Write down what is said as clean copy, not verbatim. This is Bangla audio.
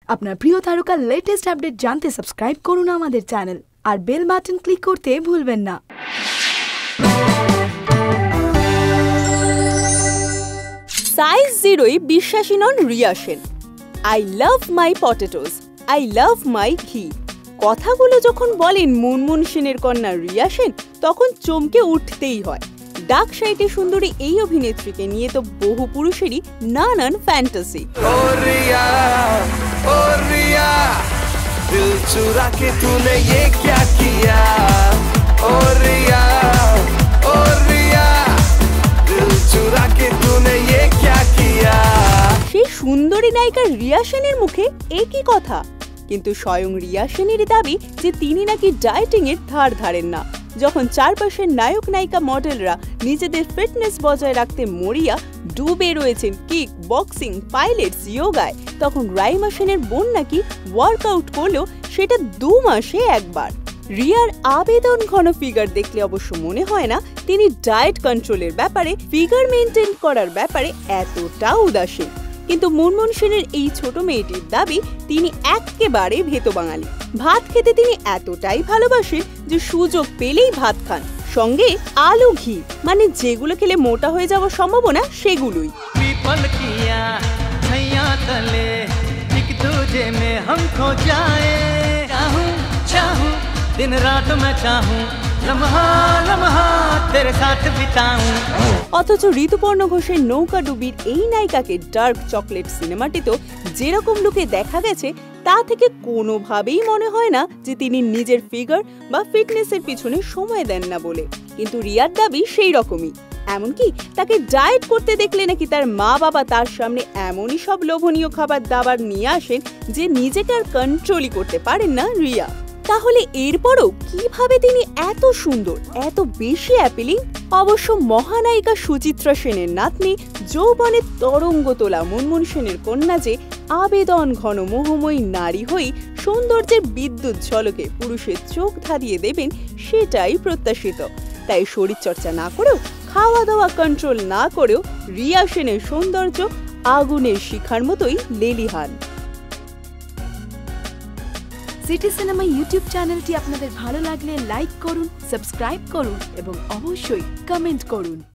আপনার প্রিয় তারকার লেটেস্ট আপডেট জানতে সাবস্ক্রাইব করুন আমাদের চ্যানেল আর বেল বাটন ক্লিক করতে ভুলবেন না। সাইজ 0-ই বিশ্বাসী নন Riya Sen. I love my potatoes, I love my ghee কথাগুলো যখন বলেন মুনমুন সেনের কন্যা রিয়া সেন, তখন চমকে উঠতেই হয়। ডার্ক সাইডে সুন্দরী এই অভিনেত্রীকে নিয়ে তো বহু পুরুষেরই নানান ফ্যান্টাসি। दिल चुरा के तूने ये क्या किया ओ रिया ओ रिया दिल चुरा के तूने ये क्या किया। সেই সুন্দরী নায়িকা রিয়া সেনের মুখে একই কথা, কিন্তু স্বয়ং রিয়া সেনের দাবি যে তিনি নাকি ডায়েটিং এর ধার ধারেন না। যখন চারপাশের নায়ক নায়িকা মডেলরা নিজেদের ফিটনেস বজায় রাখতে মরিয়া ডুবে রয়েছেন কিক, বক্সিং, পাইলেটস, যোগায়, তখন রাইমা সেনের বোন নাকি ওয়ার্কআউট করলেও সেটা 2 মাসে একবার। রিয়ার আবেদন ঘন ফিগার দেখলে অবশ্য মনে হয় না তিনি ডায়েট কন্ট্রোলের ব্যাপারে, ফিগার মেনটেন করার ব্যাপারে এতটা উদাসীন। কিন্তু মুনমুন সেনের এই ছোট মেয়েটির দাবি তিনি একেবারে ভেতো বাঙালি। ভাত খেতে তিনি এতটাই ভালোবাসেন যে সুযোগ পেলেই ভাত খান, সঙ্গে আলু ঘি, মানে যেগুলো খেলে মোটা হয়ে যাওয়ার সম্ভাবনা সেগুলোই। অথচ ঋতুপর্ণ ঘোষের নৌকা ডুবির এই নায়িকাকে ডার্ক চকলেট সিনেমাটিতেও যেরকম লুকে দেখা গেছে, তা থেকে কোনোভাবেই মনে হয় না যে তিনি নিজের ফিগার বা ফিটনেসের পিছনে সময় দেন না বলে। কিন্তু রিয়ার দাবি সেই রকমই। এমনকি তাকে ডায়েট করতে দেখলে নাকি তার মা বাবা তার সামনে এমনই সব লোভনীয় খাবার দাবার নিয়ে আসেন যে নিজেকে আর কন্ট্রোলই করতে পারেন না রিয়া। তাহলে এরপরও কিভাবে তিনি এত সুন্দর, এত বেশি অ্যাপিলিং? অবশ্য মহানায়িকা সুচিত্রা সেনের নাতনি, যৌবনের তরঙ্গ তোলা মুনমুন সেনের কন্যা যে আবেদন ঘন মোহময়ী নারী হয়ে সৌন্দর্যের বিদ্যুৎ ঝলকে পুরুষের চোখ ধাঁধিয়ে দেবেন, সেটাই প্রত্যাশিত। তাই শরীরচর্চা না করেও, খাওয়া দাওয়া কন্ট্রোল না করেও রিয়া সেনের সৌন্দর্য আগুনের শিখার মতোই লেলিহান। সিটি সিনেমা ইউটিউব চ্যানেলটি আপনাদের ভালো লাগলে লাইক করুন, সাবস্ক্রাইব করুন এবং অবশ্যই কমেন্ট করুন।